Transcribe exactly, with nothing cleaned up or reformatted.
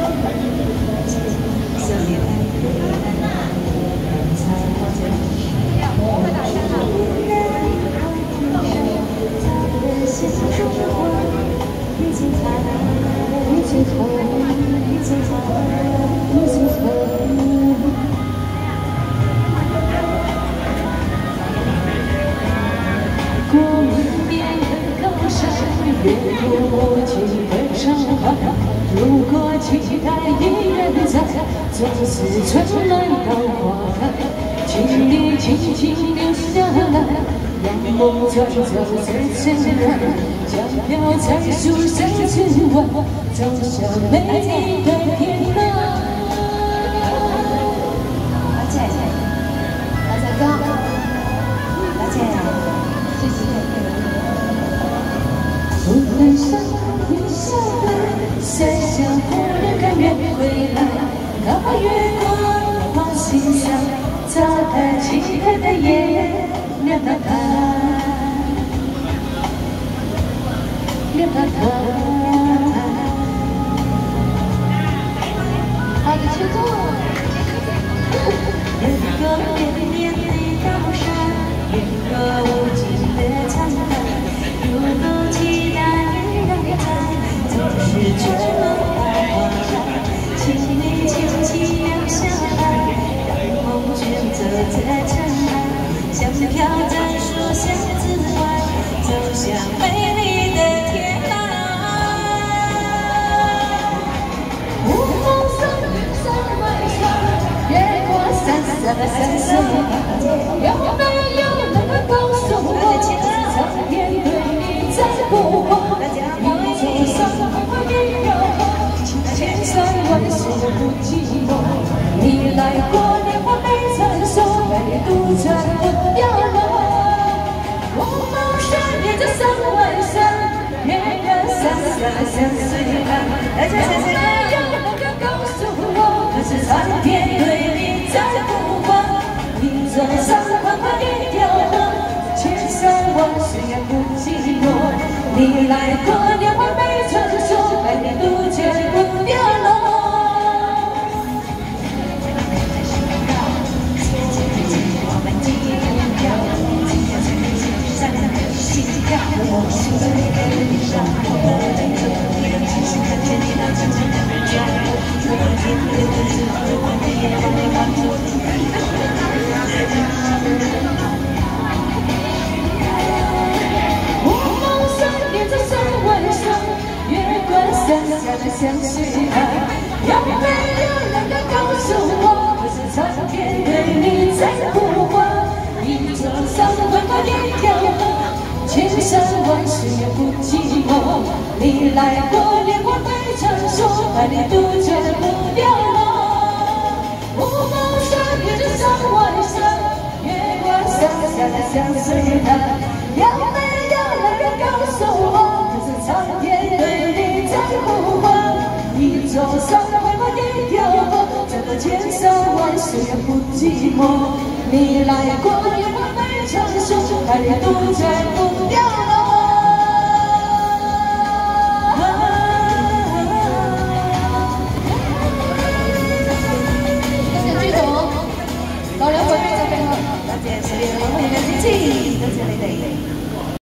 如果期待依然在，总是春来到花开，请你轻轻留下来，让梦转走在尘埃，将飘在树上之外，走向美丽的天涯。 阿姐，阿姐哥，阿姐，谢谢。 不能上雨下来，山下忽然甘愿归来，他越过花心上，砸开漆黑的夜，亮了它，亮了它。 好的，去做。 越过绵绵的高山，越过无尽的沧海，如果期待依然在，总是春来到花开，请你轻轻留下来，让梦卷走在尘埃，像飘在树下之外，走向美丽的天涯。无风送山外山，越过山山的山水，有没有能够告诉我，苍天对你在呼唤？一座山河一条河，千山万水不寂寞。你来过，莲花没成熟，唯独这不掉落。我梦山沿着山外山，越过山山的山水岸，有没有能够告诉我，可是苍天对你在呼唤？一座山宽宽一条河，千山万水也不寂寞。你来过，莲花没成熟，百年杜鹃不掉落。我们今天要，今天才能见上的心跳，我心中的你上，我的灵魂你让清醒看见你那真正的美佳，我的天空的知道，我的夜晚的满足。我梦想沿着山外山，越过山下的山水岸，有没有能够告诉我，可是苍天对你在呼唤？一座山宽宽一条河，千山万水也不寂寞。你来过，莲花没成熟，百里杜鹃不掉落。我梦想沿着山外山，越过山下的山水岸，有没有能够告诉我，可是苍天对你在呼唤？一座山宽宽一条河，走过千山万水也不寂寞。你来过，莲花没成熟，百里杜鹃不掉落。